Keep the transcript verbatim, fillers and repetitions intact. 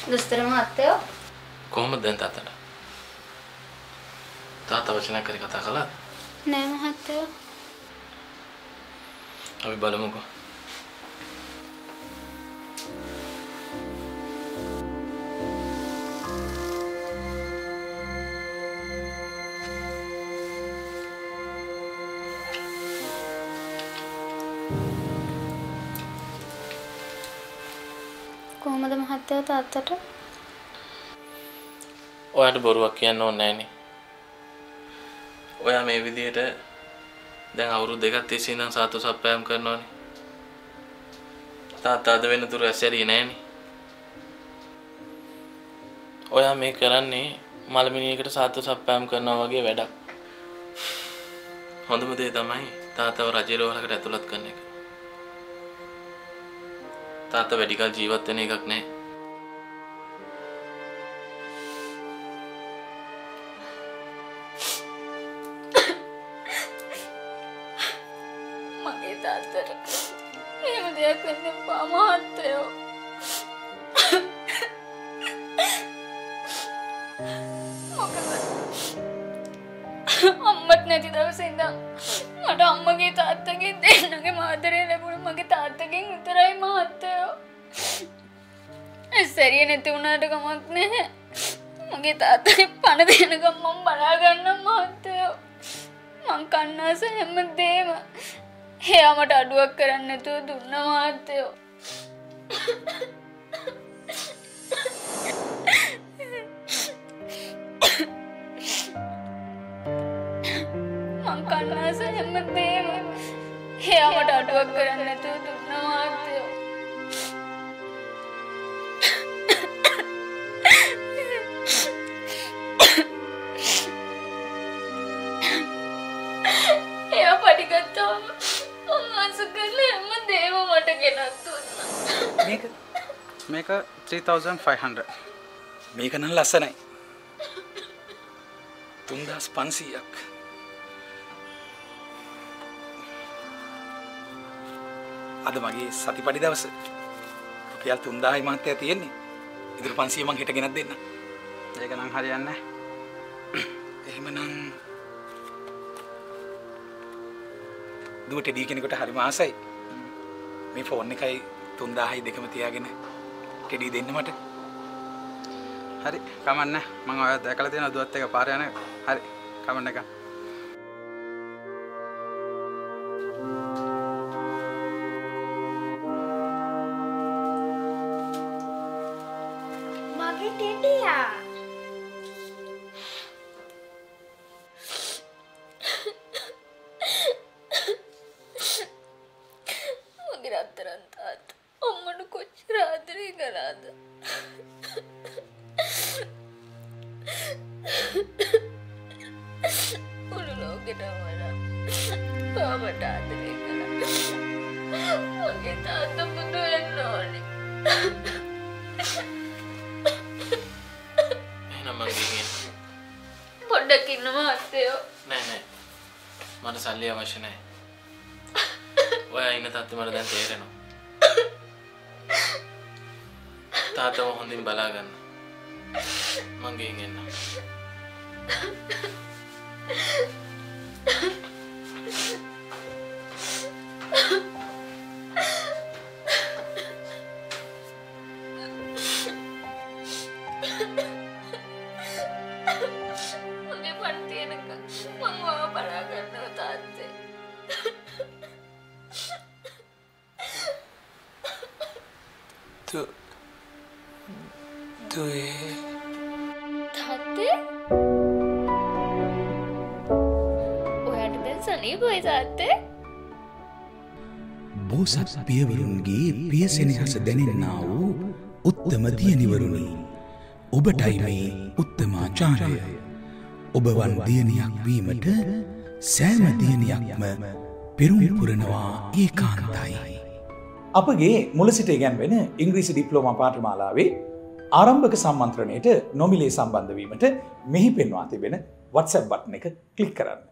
දොස්තර මහත්තයෝ කොහොමද දැන් තාත්තට? තාත්තා වචනයක් කරේ කතා කළාද? නෑ මහත්තයෝ. අපි බලමුකෝ. කොහොමද මහත්තයෝ තාත්තට? ඔයාට බොරුවක් කියන්න ඕනේ නෑනේ. ඔයා මේ විදිහට දැන් අවුරුදු දෙකක් තිස්සේ ඉඳන් සාතු සප්පෑම් කරනවානේ. තාත්තා අද වෙනතුරු ඇසැරියේ නෑනේ. ඔයා මේ කරන්නේ මලමිනියකට සාතු සප්පෑම් කරනවා වගේ වැඩක්. හොඳම දේ තමයි තාත්තව රජේ රෝහලකට ඇතුළත් කරන එක. තාත්තා වැඩි කල ජීවත් වෙන එකක් නෑ. මගේ තාත්තට එහෙම දෙයක් වෙන්න එපා මහත්තයෝ. මොකද අම්මත් නැති දවසේ ඉඳන් මට අම්මගේ තාත්තගේ දෙන්නගේ ආදරය ලැබුණේ මගේ තාත්තගෙන් විතරයි මහත්තයෝ. ඇසරිය නැති වුණාට කමක් නැහැ. මගේ තාත්තගේ පණ දෙනකම් මම බලා ගන්නම් මහත්තයෝ. මං කන්නාස හැමදේම එයා මට අඩුවක් කරන්නේ නැතුව දුන්නා මහත්තයෝ. මං කන්නාස හැමදේම එයා මට අඩුවක් කරන්නේ නැතුව දුන්නා මහත්තයෝ. එයා පඩිගත්තාම අම්මාස කරලා හැමදේම මට ගෙනත් දුන්නා. මේක මේක three thousand five hundred. මේක නම් ලස්සනයි. තුන්දාස් පන්සීයක්. අද මගේ සතිපඩි දවස. රුපියල් තුන්දාහයි මහත්තයා තියෙන්නේ. ඉතින් පන්සීය මං හෙට ගෙනත් දෙන්න. ඒක නම් හරියන්නේ නැහැ. එහෙමනම් දුව ටෙඩි කෙනෙකුට හරිම ආසයි. මේ ෆෝන් එකයි තුන්දාහයි දෙකම තියාගෙන ටෙඩි දෙන්න මට. හරි කමන්න මම ඔය දැකලා තියෙන දුවත් එක පාර යන හරි කමන්න එක. මගේ ටෙඩියා මගේ රත්තරන් තාත්තා අම්මට කොච්චර ආදරේ කරාද? මුළු ලෝකෙටම වඩා තාමට ආදරේ කරා. මගේ තාත්තා බුදු වෙන්න ඕනේ. එහෙනම් මං ගිහින් පොඩ්ඩක් ඉන්න මහත්තයෝ. නෑ නෑ. මට සල්ලි අවශ්‍ය නෑ. ඔයා ඉන්න තත්ත්වෙ මට දැන් තේරෙනවා. තාත්තව හොඳින් බලා ගන්න. මං ගිහින් එන්නම්. මගේ පණ තියෙනක මං ඔයාව බලා ගන්නවා තාත්තේ. Tu tu eh තාත්තේ ඔයාට දැන් සනීපයි තාත්තේ. බෝසත් පියවරුන්ගේ පියසෙනෙහස දැනෙන්නා වූ උත්තම දියණිවරුනි, ඔබටයි මේ උත්තමාචාරය. ඔබ වන් දියණියක් වීමට සෑම දියණියක්ම පෙරුම් පුරනවා ඒකාන්තයි. අපගේ මුල සිට ඉගැන්වෙන ඉංග්‍රීසි ඩිප්ලෝමා පාඨමාලාවේ ආරම්භක සම්මන්ත්‍රණයට නොමිලේ සම්බන්ධ වීමට මෙහි පෙන්වා තිබෙන WhatsApp බටන් එක ක්ලික් කරන්න.